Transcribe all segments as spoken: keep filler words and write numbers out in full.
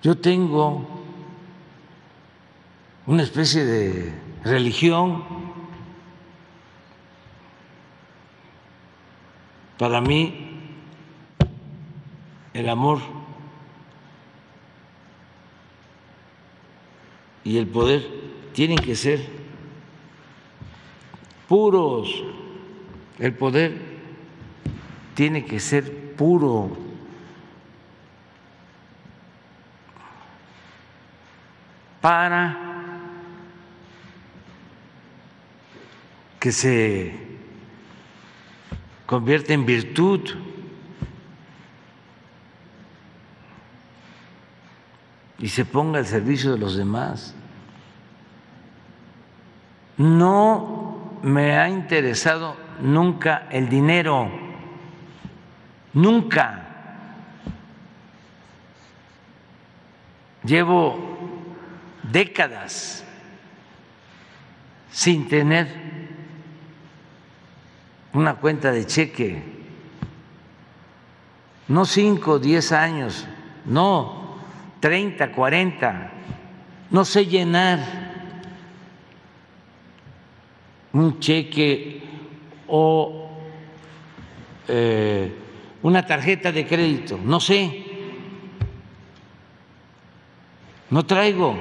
Yo tengo una especie de religión. Para mí, el amor y el poder tienen que ser puros. El poder tiene que ser puro. Para que se convierta en virtud. Y se ponga al servicio de los demás. No me ha interesado nunca el dinero, nunca. Llevo décadas sin tener una cuenta de cheque, no cinco, diez años, no treinta, cuarenta, no sé llenar un cheque o eh, una tarjeta de crédito, no sé, no traigo.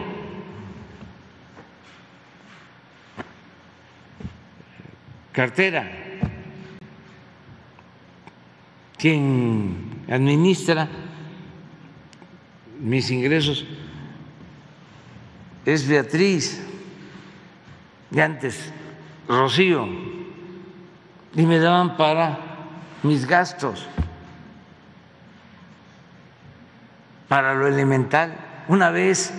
Cartera. Quien administra mis ingresos es Beatriz, y antes Rocío, y me daban para mis gastos, para lo elemental. Una vez,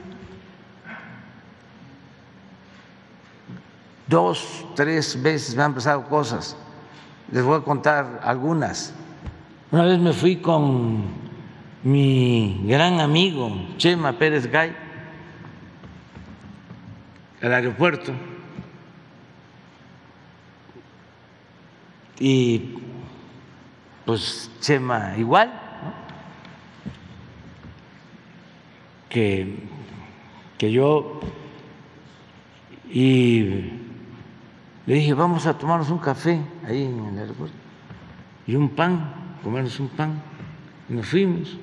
dos, tres veces me han pasado cosas, les voy a contar algunas. Una vez me fui con mi gran amigo Chema Pérez Gay al aeropuerto y pues Chema igual, ¿no? que, que yo, y le dije, vamos a tomarnos un café ahí en el aeropuerto y un pan, comernos un pan, y nos fuimos.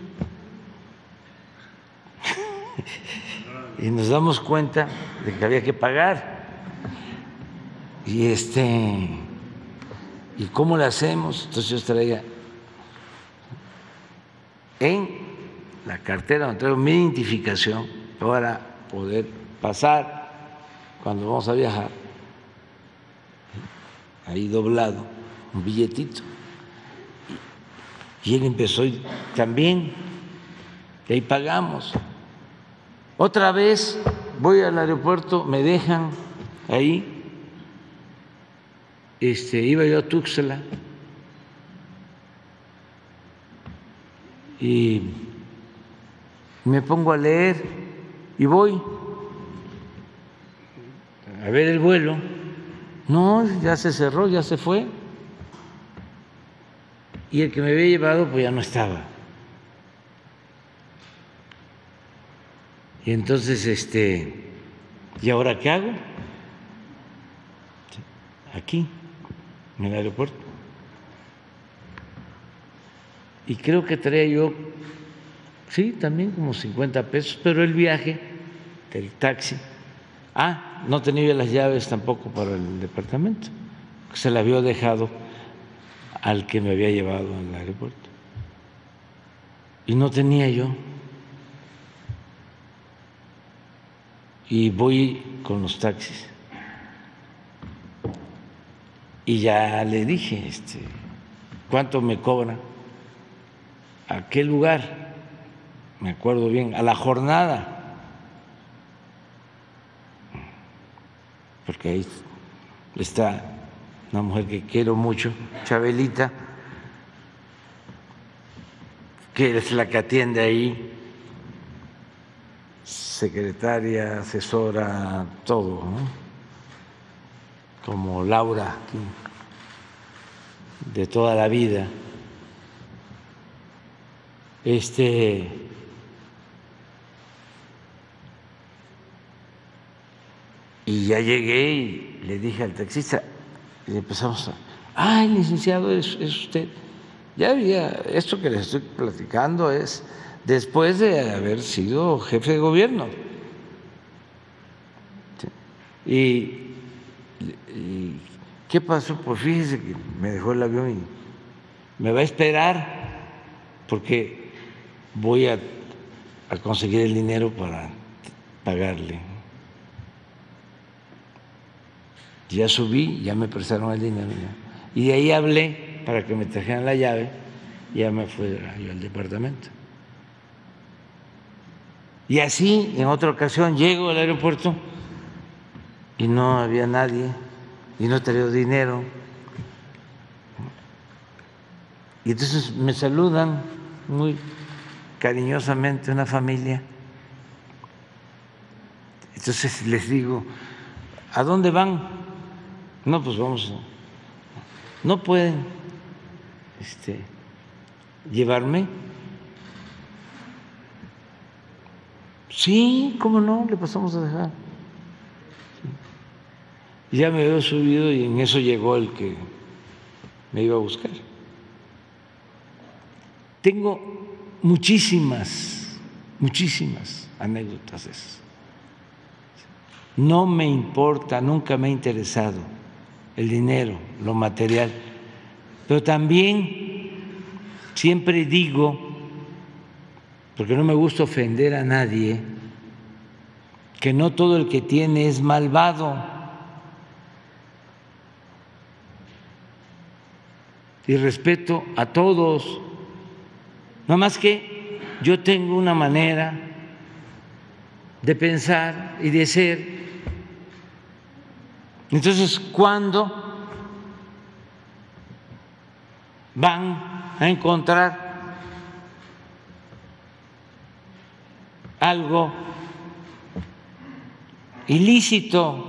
Y nos damos cuenta de que había que pagar. Y este, ¿y cómo le hacemos? Entonces yo traía en la cartera donde traigo mi identificación para poder pasar cuando vamos a viajar, ahí doblado, un billetito. Y él empezó y también, y ahí pagamos. Otra vez voy al aeropuerto, me dejan ahí, este, iba yo a Tuxtla y me pongo a leer y voy a ver el vuelo. No, ya se cerró, ya se fue. Y el que me había llevado pues ya no estaba. Y entonces, este, ¿y ahora qué hago? Aquí, en el aeropuerto. Y creo que traía yo, sí, también como cincuenta pesos, pero el viaje del taxi. Ah, no tenía las llaves tampoco para el departamento, se la había dejado al que me había llevado al aeropuerto. Y no tenía yo. Y voy con los taxis. Y ya le dije, este, ¿cuánto me cobra? ¿A qué lugar? Me acuerdo bien, a la jornada. Porque ahí está una mujer que quiero mucho, Chabelita, que es la que atiende ahí, secretaria, asesora, todo, ¿no? Como Laura, aquí, de toda la vida. Este, Y ya llegué y le dije al taxista, y empezamos a, ay, licenciado, es, es usted. Ya había, esto que les estoy platicando es después de haber sido jefe de gobierno. ¿Sí? Y, y ¿qué pasó? Pues fíjese que me dejó el avión y me va a esperar porque voy a, a conseguir el dinero para pagarle. Ya subí, ya me prestaron el dinero. Ya. Y de ahí hablé para que me trajeran la llave y ya me fui yo al departamento. Y así, en otra ocasión, llego al aeropuerto y no había nadie y no tenía dinero. Y entonces me saludan muy cariñosamente una familia. Entonces les digo, ¿a dónde van? No, pues vamos, no pueden este, llevarme. Sí, ¿cómo no? Le pasamos a dejar. Sí. Ya me había subido y en eso llegó el que me iba a buscar. Tengo muchísimas, muchísimas anécdotas de esas. No me importa, nunca me ha interesado el dinero, lo material, pero también siempre digo, porque no me gusta ofender a nadie, que no todo el que tiene es malvado. Y respeto a todos, nada más que yo tengo una manera de pensar y de ser. Entonces, ¿cuándo van a encontrar algo ilícito?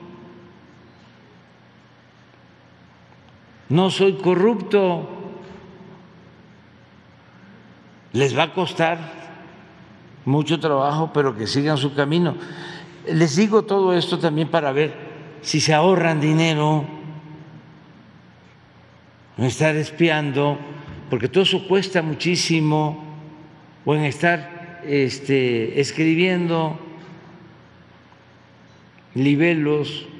No soy corrupto. Les va a costar mucho trabajo, pero que sigan su camino. Les digo todo esto también para ver si se ahorran dinero, en estar espiando, porque todo eso cuesta muchísimo, o en estar este, escribiendo libelos